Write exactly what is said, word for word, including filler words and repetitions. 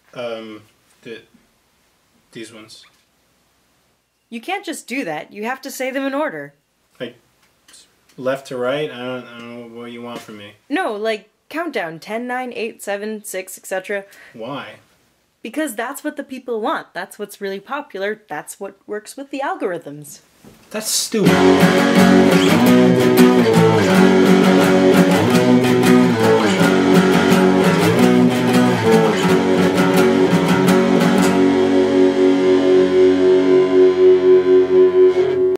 Um, the, these ones. You can't just do that. You have to say them in order. Like, left to right? I don't, I don't know what you want from me. No, like, countdown. ten, nine, eight, seven, six, et cetera. Why? Because that's what the people want. That's what's really popular. That's what works with the algorithms. That's stupid.